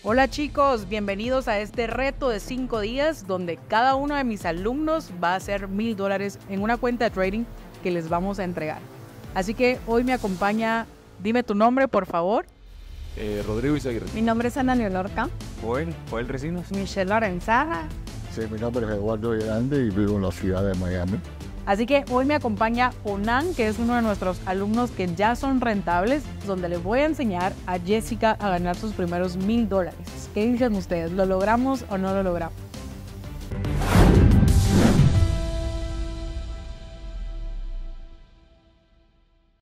Hola chicos, bienvenidos a este reto de 5 días donde cada uno de mis alumnos va a hacer $1000 en una cuenta de trading que les vamos a entregar. Así que hoy me acompaña, dime tu nombre por favor. Rodrigo Izaguirre. Mi nombre es Ana Leonorca. Joel Recinos. Michelle Lorenzaga. Sí, mi nombre es Eduardo Grande y vivo en la ciudad de Miami. Así que hoy me acompaña Onan, que es uno de nuestros alumnos que ya son rentables, donde les voy a enseñar a Jessica a ganar sus primeros $1000. ¿Qué dicen ustedes? ¿Lo logramos o no lo logramos?